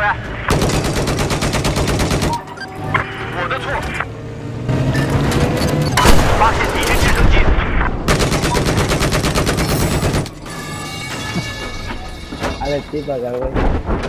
来。我的错。发现敌军直升机。 Ale tipo, cabrón.